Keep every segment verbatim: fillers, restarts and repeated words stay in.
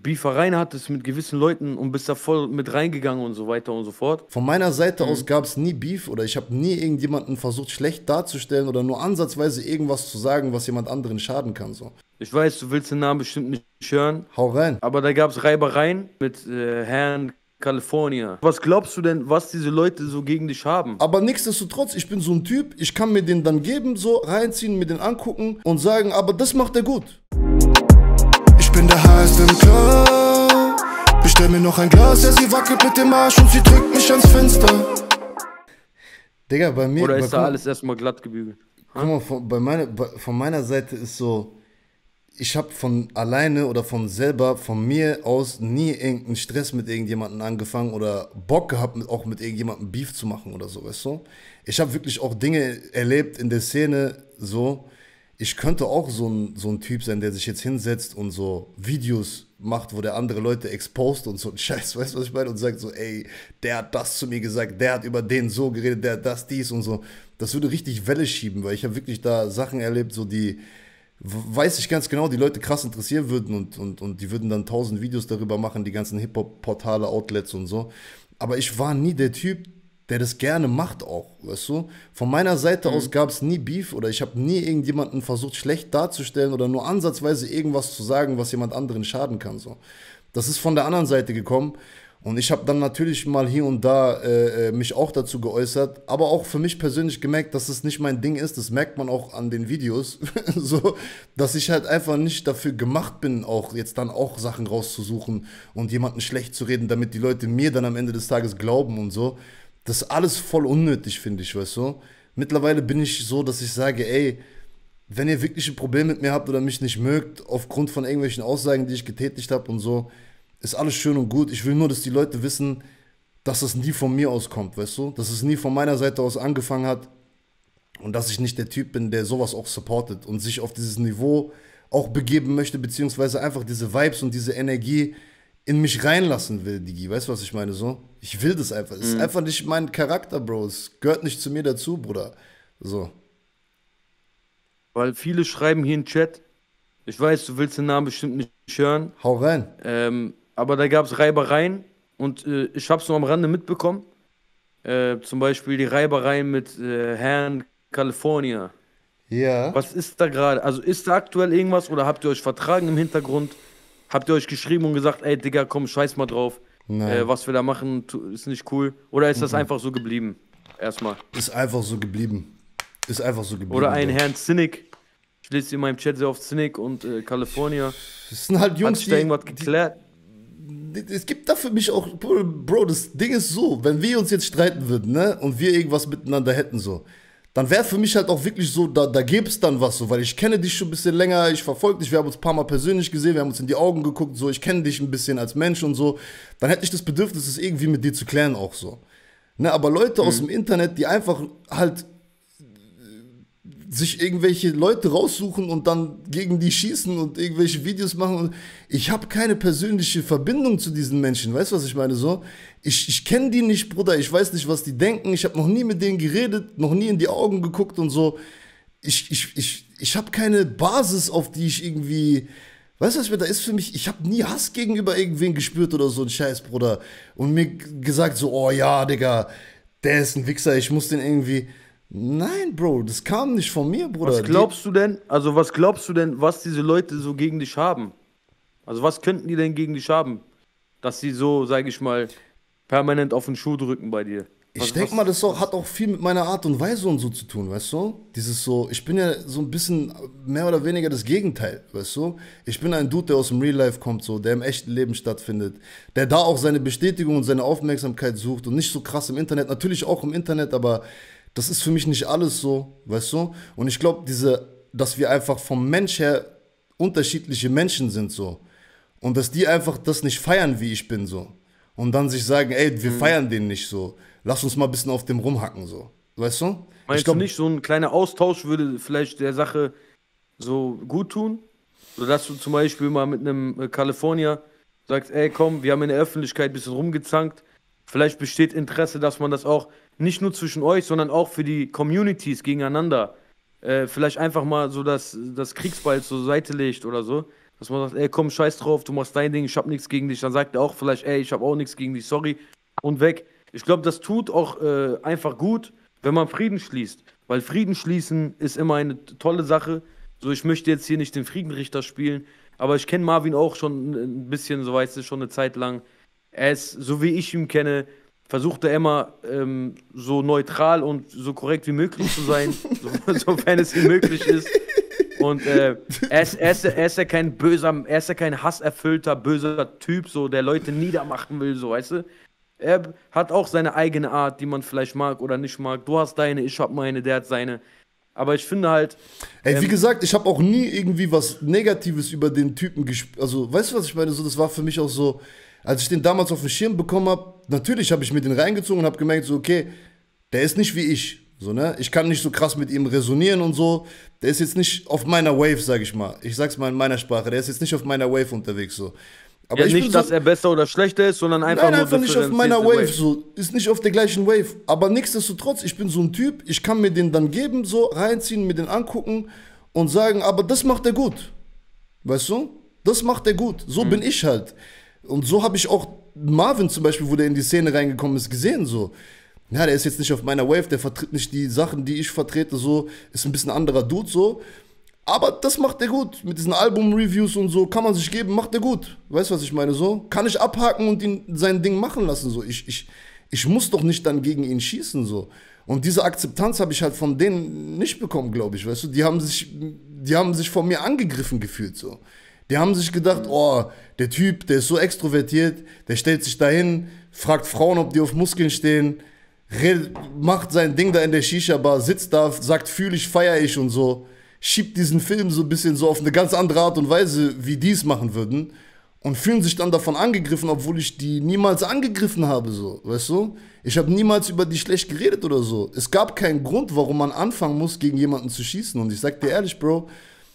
Beefereien hattest mit gewissen Leuten und bist da voll mit reingegangen und so weiter und so fort? Von meiner Seite aus Mhm. gab es nie Beef oder ich habe nie irgendjemanden versucht schlecht darzustellen oder nur ansatzweise irgendwas zu sagen, was jemand anderen schaden kann. So. Ich weiß, du willst den Namen bestimmt nicht hören, Hau rein. aber da gab es Reibereien mit äh, Herrn California. Was glaubst du denn, was diese Leute so gegen dich haben? Aber nichtsdestotrotz, ich bin so ein Typ, ich kann mir den dann geben, so reinziehen, mir den angucken und sagen, aber das macht er gut. Ich bin der Heiß im Club. Bestell mir noch ein Glas, ja, sie wackelt mit dem Arsch und sie drückt mich ans Fenster. Digga, bei mir... Oder bei, ist da alles erstmal glatt gebügelt? Guck mal, von, bei meine, bei, von meiner Seite ist so, ich habe von alleine oder von selber, von mir aus nie irgendeinen Stress mit irgendjemandem angefangen oder Bock gehabt, mit, auch mit irgendjemandem Beef zu machen oder so, weißt du? Ich habe wirklich auch Dinge erlebt in der Szene, so, ich könnte auch so ein, so ein Typ sein, der sich jetzt hinsetzt und so Videos macht, wo der andere Leute exposed und so ein Scheiß, weißt du, was ich meine? Und sagt so, ey, der hat das zu mir gesagt, der hat über den so geredet, der hat das, dies und so. Das würde richtig Welle schieben, weil ich habe wirklich da Sachen erlebt, so die, weiß ich ganz genau, die Leute krass interessieren würden und, und, und die würden dann tausend Videos darüber machen, die ganzen Hip-Hop-Portale, Outlets und so. Aber ich war nie der Typ, der das gerne macht auch, weißt du? Von meiner Seite aus gab es nie Beef oder ich habe nie irgendjemanden versucht schlecht darzustellen oder nur ansatzweise irgendwas zu sagen, was jemand anderen schaden kann, so. Das ist von der anderen Seite gekommen und ich habe dann natürlich mal hier und da äh, mich auch dazu geäußert, aber auch für mich persönlich gemerkt, dass es nicht mein Ding ist, das merkt man auch an den Videos, so, dass ich halt einfach nicht dafür gemacht bin, auch jetzt dann auch Sachen rauszusuchen und jemanden schlecht zu reden, damit die Leute mir dann am Ende des Tages glauben und so. Das ist alles voll unnötig, finde ich, weißt du? Mittlerweile bin ich so, dass ich sage, ey, wenn ihr wirklich ein Problem mit mir habt oder mich nicht mögt, aufgrund von irgendwelchen Aussagen, die ich getätigt habe und so, ist alles schön und gut. Ich will nur, dass die Leute wissen, dass es nie von mir aus kommt, weißt du? Dass es nie von meiner Seite aus angefangen hat und dass ich nicht der Typ bin, der sowas auch supportet und sich auf dieses Niveau auch begeben möchte, beziehungsweise einfach diese Vibes und diese Energie in mich reinlassen will, Digi. Weißt du, was ich meine so? Ich will das einfach. Es ist einfach nicht mein Charakter, Bro. Es gehört nicht zu mir dazu, Bruder. So. Weil viele schreiben hier im Chat, ich weiß, du willst den Namen bestimmt nicht hören, Hau rein. ähm, aber da gab es Reibereien und äh, ich habe es nur am Rande mitbekommen. Äh, zum Beispiel die Reibereien mit äh, Herrn California. Ja. Was ist da gerade? Also ist da aktuell irgendwas oder habt ihr euch vertragen im Hintergrund? Habt ihr euch geschrieben und gesagt, ey Digga, komm, scheiß mal drauf. Nein. Äh, was wir da machen, tu- ist nicht cool. Oder ist das einfach so geblieben? Erstmal. Ist einfach so geblieben. Ist einfach so geblieben. Oder ein Bro. Herrn Cynic. Ich lese in meinem Chat sehr oft Cynic und äh, California. Das sind halt Hat Jungs, sich da die, irgendwas geklärt? die, es gibt da für mich auch, Bro, das Ding ist so, wenn wir uns jetzt streiten würden, ne, und wir irgendwas miteinander hätten, so, dann wäre für mich halt auch wirklich so, da, da gäbe es dann was, so, weil ich kenne dich schon ein bisschen länger, ich verfolge dich, wir haben uns ein paar Mal persönlich gesehen, wir haben uns in die Augen geguckt, so, ich kenne dich ein bisschen als Mensch und so, dann hätte ich das Bedürfnis, es irgendwie mit dir zu klären auch so. Ne, aber Leute aus dem Internet, die einfach halt sich irgendwelche Leute raussuchen und dann gegen die schießen und irgendwelche Videos machen. Und ich habe keine persönliche Verbindung zu diesen Menschen. Weißt du, was ich meine? So, ich, ich kenne die nicht, Bruder. Ich weiß nicht, was die denken. Ich habe noch nie mit denen geredet, noch nie in die Augen geguckt und so. Ich, ich, ich, ich habe keine Basis, auf die ich irgendwie... Weißt du, was mir da ist für mich? Ich habe nie Hass gegenüber irgendwen gespürt oder so ein Scheiß, Bruder. Und mir gesagt so, oh ja, Digga, der ist ein Wichser, ich muss den irgendwie... Nein, Bro, das kam nicht von mir, Bruder. Was glaubst du denn, also was glaubst du denn, was diese Leute so gegen dich haben? Also was könnten die denn gegen dich haben? Dass sie so, sag ich mal, permanent auf den Schuh drücken bei dir. Ich Was- denke was- mal, das auch, hat auch viel mit meiner Art und Weise und so zu tun, weißt du? Dieses so, ich bin ja so ein bisschen mehr oder weniger das Gegenteil, weißt du? Ich bin ein Dude, der aus dem Real Life kommt, so, der im echten Leben stattfindet, der da auch seine Bestätigung und seine Aufmerksamkeit sucht und nicht so krass im Internet, natürlich auch im Internet, aber das ist für mich nicht alles so, weißt du? Und ich glaube, diese, dass wir einfach vom Mensch her unterschiedliche Menschen sind, so. Und dass die einfach das nicht feiern, wie ich bin, so. Und dann sich sagen, ey, wir feiern den nicht so. Lass uns mal ein bisschen auf dem rumhacken, so. Weißt du? Meinst ich glaub, du nicht, so ein kleiner Austausch würde vielleicht der Sache so gut tun? So dass du zum Beispiel mal mit einem äh, California sagst, ey komm, wir haben in der Öffentlichkeit ein bisschen rumgezankt. Vielleicht besteht Interesse, dass man das auch nicht nur zwischen euch, sondern auch für die Communities gegeneinander äh, vielleicht einfach mal so das, das Kriegsbeil zur Seite legt oder so. Dass dass man sagt, ey, komm, scheiß drauf, du machst dein Ding, ich hab nichts gegen dich. Dann sagt er auch vielleicht, ey, ich hab auch nichts gegen dich, sorry, und weg. Ich glaube, das tut auch äh, einfach gut, wenn man Frieden schließt. Weil Frieden schließen ist immer eine tolle Sache. So, ich möchte jetzt hier nicht den Friedenrichter spielen, aber ich kenne Marvin auch schon ein bisschen, so weißt du, schon eine Zeit lang. Er ist, so wie ich ihn kenne, versucht er immer ähm, so neutral und so korrekt wie möglich zu sein, so, sofern es ihm möglich ist. Und äh, er, ist, er, ist, er ist ja kein böser, er ist ja kein hasserfüllter, böser Typ, so, der Leute niedermachen will, so, weißt du? Er hat auch seine eigene Art, die man vielleicht mag oder nicht mag. Du hast deine, ich hab meine, der hat seine. Aber ich finde halt. Ey, wie ähm, gesagt, ich habe auch nie irgendwie was Negatives über den Typen gespielt. Also, weißt du, was ich meine? So, das war für mich auch so, als ich den damals auf den Schirm bekommen habe, natürlich habe ich mir den reingezogen und habe gemerkt, so, okay, der ist nicht wie ich. So, ne? Ich kann nicht so krass mit ihm resonieren und so. Der ist jetzt nicht auf meiner Wave, sag ich mal. Ich sag's mal in meiner Sprache. Der ist jetzt nicht auf meiner Wave unterwegs, so. Aber ja, ich nicht, bin so, dass er besser oder schlechter ist, sondern einfach nein, nur einfach nicht auf meiner differenzierte Wave, so. Ist nicht auf der gleichen Wave. Aber nichtsdestotrotz, ich bin so ein Typ, ich kann mir den dann geben, so reinziehen, mir den angucken und sagen, aber das macht er gut. Weißt du? Das macht er gut. So mhm. bin ich halt. Und so habe ich auch Marvin zum Beispiel, wo der in die Szene reingekommen ist, gesehen, so. Ja, der ist jetzt nicht auf meiner Wave, der vertritt nicht die Sachen, die ich vertrete, so. Ist ein bisschen anderer Dude, so. Aber das macht er gut. Mit diesen Album-Reviews und so kann man sich geben, macht er gut. Weißt du, was ich meine? So kann ich abhaken und ihn sein Ding machen lassen. So. Ich, ich, ich muss doch nicht dann gegen ihn schießen. So. Und diese Akzeptanz habe ich halt von denen nicht bekommen, glaube ich. Weißt du, die haben sich, die haben sich von mir angegriffen gefühlt. So. Die haben sich gedacht, oh, der Typ, der ist so extrovertiert, der stellt sich dahin, fragt Frauen, ob die auf Muskeln stehen, redet, macht sein Ding da in der Shisha-Bar, sitzt da, sagt, fühl ich, feier ich und so. Schiebt diesen Film so ein bisschen so auf eine ganz andere Art und Weise, wie die es machen würden, und fühlen sich dann davon angegriffen, obwohl ich die niemals angegriffen habe, so, weißt du? Ich habe niemals über die schlecht geredet oder so. Es gab keinen Grund, warum man anfangen muss, gegen jemanden zu schießen. Und ich sag dir ehrlich, Bro,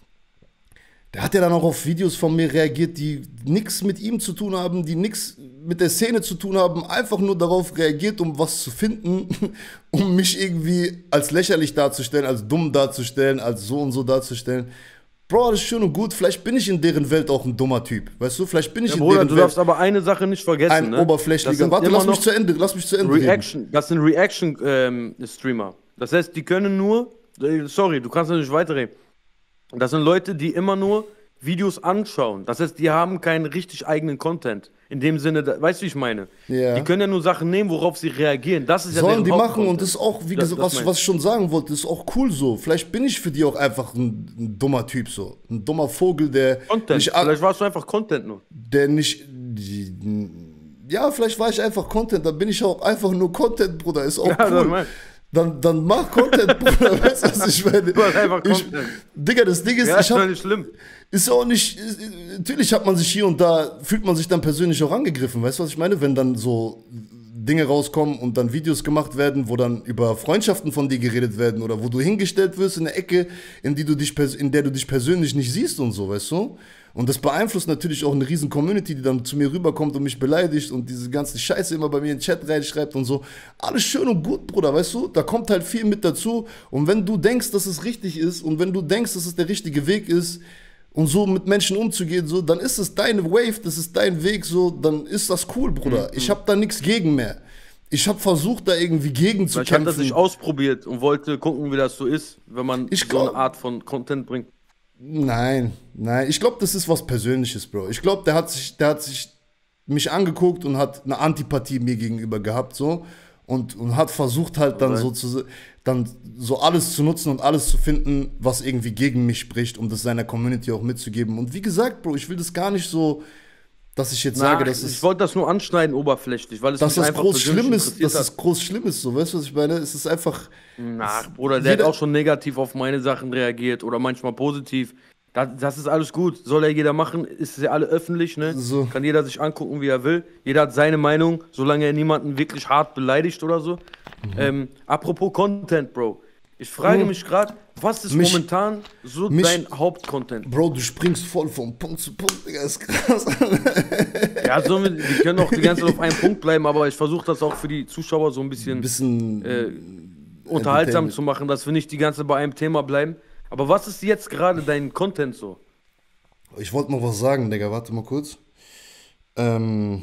der hat ja dann auch auf Videos von mir reagiert, die nichts mit ihm zu tun haben, die nichts mit der Szene zu tun haben, einfach nur darauf reagiert, um was zu finden, um mich irgendwie als lächerlich darzustellen, als dumm darzustellen, als so und so darzustellen. Bro, das ist schön und gut, vielleicht bin ich in deren Welt auch ein dummer Typ, weißt du, vielleicht bin ich ja, in Bruder, deren du Welt darfst aber eine Sache nicht vergessen, ein ne? oberflächlicher, warte, lass mich zu Ende, lass mich zu Ende Reaction, reden. Das sind Reaction-Streamer, ähm, das heißt, die können nur, sorry, du kannst ja nicht weiterreden, das sind Leute, die immer nur Videos anschauen. Das heißt, die haben keinen richtig eigenen Content. In dem Sinne, da, weißt du, wie ich meine? Ja. Die können ja nur Sachen nehmen, worauf sie reagieren. Das ist ja Sollen deren die machen Hauptcontent. und das ist auch, wie Das- gesagt, das was, mein was ich schon sagen wollte, ist auch cool so. Vielleicht bin ich für die auch einfach ein, ein dummer Typ so. Ein dummer Vogel, der Content. nicht, a- Vielleicht warst du einfach Content nur. der nicht, die, ja, vielleicht war ich einfach Content, dann bin ich auch einfach nur Content, Bruder, ist auch Ja, das cool. mein- Dann, dann mach Content, Bruder, weißt du, was ich meine? Du hast einfach Ich, Content. Digga, das Ding ist, Ja, ich ist doch hab, nicht schlimm. ist auch nicht, ist, natürlich hat man sich hier und da, fühlt man sich dann persönlich auch angegriffen, weißt du, was ich meine? Wenn dann so Dinge rauskommen und dann Videos gemacht werden, wo dann über Freundschaften von dir geredet werden oder wo du hingestellt wirst in eine Ecke, in, die du dich, pers- in der du dich persönlich nicht siehst und so, weißt du? Und das beeinflusst natürlich auch eine riesen Community, die dann zu mir rüberkommt und mich beleidigt und diese ganze Scheiße immer bei mir in den Chat reinschreibt und so. Alles schön und gut, Bruder, weißt du? Da kommt halt viel mit dazu. Und wenn du denkst, dass es richtig ist und wenn du denkst, dass es der richtige Weg ist und so mit Menschen umzugehen, so, dann ist es deine Wave, das ist dein Weg, so, dann ist das cool, Bruder. Ich habe da nichts gegen mehr. Ich habe versucht, da irgendwie gegen zu Vielleicht hat er kämpfen. sich ausprobiert und wollte gucken, wie das so ist, wenn man Ich so glaub- eine Art von Content bringt. Nein, nein, ich glaube, das ist was Persönliches, Bro. Ich glaube, der hat sich, der hat sich mich angeguckt und hat eine Antipathie mir gegenüber gehabt, so. Und, und hat versucht halt dann so, zu, dann so alles zu nutzen und alles zu finden, was irgendwie gegen mich spricht, um das seiner Community auch mitzugeben. Und wie gesagt, Bro, ich will das gar nicht so, dass ich jetzt sage, Na, dass ich es, wollte das nur anschneiden, oberflächlich, weil es dass mich das einfach groß persönlich schlimm ist, interessiert dass hat. es groß schlimm ist, so, weißt du, was ich meine? Es ist einfach, Na, Bruder, der Jeder- hat auch schon negativ auf meine Sachen reagiert oder manchmal positiv. Das, das ist alles gut. Soll ja jeder machen. Ist ja alle öffentlich, ne? So. Kann jeder sich angucken, wie er will. Jeder hat seine Meinung, solange er niemanden wirklich hart beleidigt oder so. Mhm. Ähm, apropos Content, Bro. Ich frage mich gerade, was ist Mich- momentan so mich- dein Hauptcontent? Bro, du springst voll von Punkt zu Punkt, Digga, ist krass. Ja, so, wir, wir können auch die ganze Zeit auf einem Punkt bleiben, aber ich versuche das auch für die Zuschauer so ein bisschen Ein bisschen äh, unterhaltsam Entertainment. zu machen, dass wir nicht die ganze Zeit bei einem Thema bleiben. Aber was ist jetzt gerade dein Content so? Ich wollte noch was sagen, Digga, warte mal kurz. Ähm,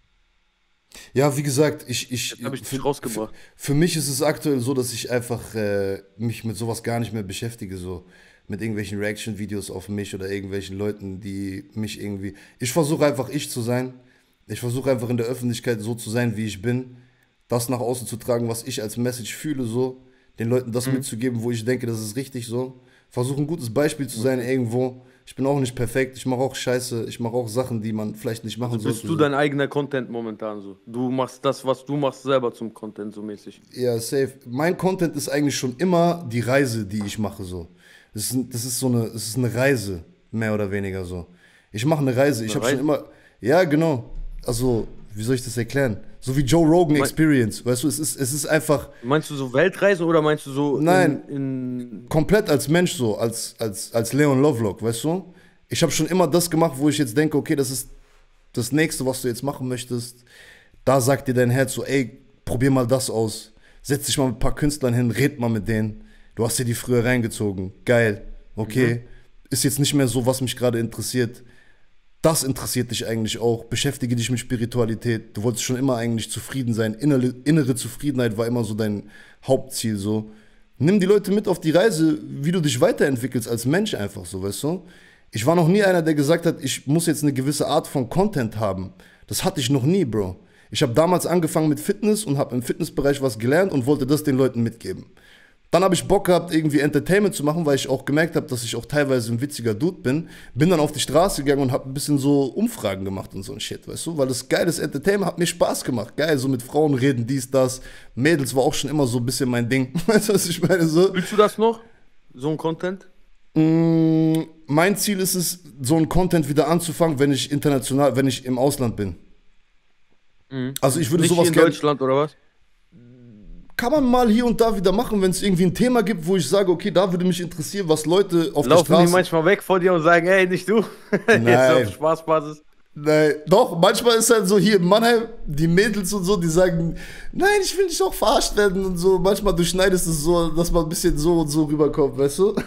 ja, wie gesagt, ich, ich, Jetzt habe ich für, dich für, rausgebracht. für mich ist es aktuell so, dass ich einfach äh, mich mit sowas gar nicht mehr beschäftige, so mit irgendwelchen Reaction-Videos auf mich oder irgendwelchen Leuten, die mich irgendwie. Ich versuche einfach ich zu sein. Ich versuche einfach in der Öffentlichkeit so zu sein, wie ich bin, das nach außen zu tragen, was ich als Message fühle, so, den Leuten das Mhm. mitzugeben, wo ich denke, das ist richtig so. Versuche ein gutes Beispiel zu sein Okay. irgendwo. Ich bin auch nicht perfekt, ich mache auch Scheiße, ich mache auch Sachen, die man vielleicht nicht machen Also bist sollte. du So. dein eigener Content momentan so. Du machst das, was du machst, selber zum Content so mäßig. Ja, safe. Mein Content ist eigentlich schon immer die Reise, die ich mache, so. Das ist, das ist so eine, das ist eine Reise, mehr oder weniger so. Ich mache eine Reise. Ich Eine habe schon Reise? immer, ja, genau. Also, wie soll ich das erklären? So wie Joe Rogan Mein, Experience, weißt du, es ist, es ist einfach, meinst du so Weltreisen oder meinst du so nein, in, in komplett als Mensch so, als, als, als Leon Lovelock, weißt du? Ich habe schon immer das gemacht, wo ich jetzt denke, okay, das ist das Nächste, was du jetzt machen möchtest. Da sagt dir dein Herz so, ey, probier mal das aus. Setz dich mal mit ein paar Künstlern hin, red mal mit denen. Du hast dir die früher reingezogen. Geil. Okay. Mhm. Ist jetzt nicht mehr so, was mich gerade interessiert. Das interessiert dich eigentlich auch. Beschäftige dich mit Spiritualität. Du wolltest schon immer eigentlich zufrieden sein. Innere, innere Zufriedenheit war immer so dein Hauptziel. So. Nimm die Leute mit auf die Reise, wie du dich weiterentwickelst als Mensch einfach so, weißt du? Ich war noch nie einer, der gesagt hat, ich muss jetzt eine gewisse Art von Content haben. Das hatte ich noch nie, Bro. Ich habe damals angefangen mit Fitness und habe im Fitnessbereich was gelernt und wollte das den Leuten mitgeben. Dann habe ich Bock gehabt, irgendwie Entertainment zu machen, weil ich auch gemerkt habe, dass ich auch teilweise ein witziger Dude bin. Bin dann auf die Straße gegangen und habe ein bisschen so Umfragen gemacht und so ein Shit, weißt du? Weil das geiles Entertainment hat mir Spaß gemacht. Geil, so mit Frauen reden, dies, das. Mädels war auch schon immer so ein bisschen mein Ding. Weißt du, was ich meine? So. Fühlst du das noch? So ein Content? Mm, mein Ziel ist es, so ein Content wieder anzufangen, wenn ich international, wenn ich im Ausland bin. Mhm. Also ich würde Nicht hier sowas in gerne. Deutschland oder was? Kann man mal hier und da wieder machen, wenn es irgendwie ein Thema gibt, wo ich sage, okay, da würde mich interessieren, was Leute auf der Laufen die Straße. manchmal weg vor dir und sagen, ey, nicht du? Jetzt Nein. auf Spaßbasis. Nein, doch, manchmal ist halt so hier in Mannheim, die Mädels und so, die sagen, nein, ich will nicht auch verarscht werden und so. Manchmal du schneidest es so, dass man ein bisschen so und so rüberkommt, weißt du?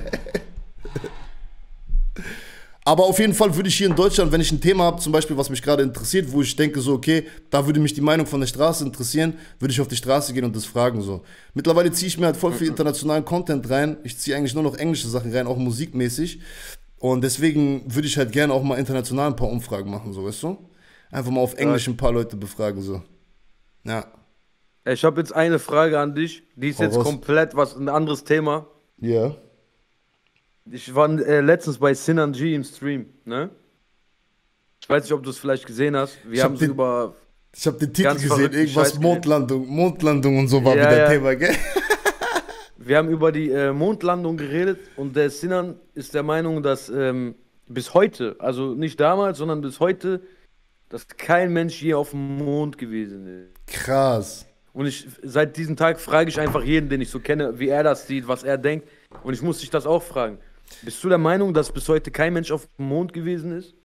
Aber auf jeden Fall würde ich hier in Deutschland, wenn ich ein Thema habe, zum Beispiel, was mich gerade interessiert, wo ich denke so, okay, da würde mich die Meinung von der Straße interessieren, würde ich auf die Straße gehen und das fragen so. Mittlerweile ziehe ich mir halt voll viel internationalen Content rein. Ich ziehe eigentlich nur noch englische Sachen rein, auch musikmäßig. Und deswegen würde ich halt gerne auch mal international ein paar Umfragen machen, so, weißt du? Einfach mal auf Englisch ein paar Leute befragen, so. Ja, Ich habe jetzt eine Frage an dich. Die ist hau jetzt raus. komplett was ein anderes Thema. Ja. Ich war äh, letztens bei Sinan G im Stream, ne? Ich weiß nicht, ob du es vielleicht gesehen hast. Wir Ich hab haben so den- über. Ich habe den Titel Ganz gesehen, verrückten irgendwas Scheiß Mondlandung, Mondlandung und so war Ja, wieder ja. Thema, gell? Wir haben über die äh, Mondlandung geredet und der Sinan ist der Meinung, dass ähm, bis heute, also nicht damals, sondern bis heute, dass kein Mensch je auf dem Mond gewesen ist. Krass. Und ich, seit diesem Tag frage ich einfach jeden, den ich so kenne, wie er das sieht, was er denkt. Und ich muss dich das auch fragen. Bist du der Meinung, dass bis heute kein Mensch auf dem Mond gewesen ist?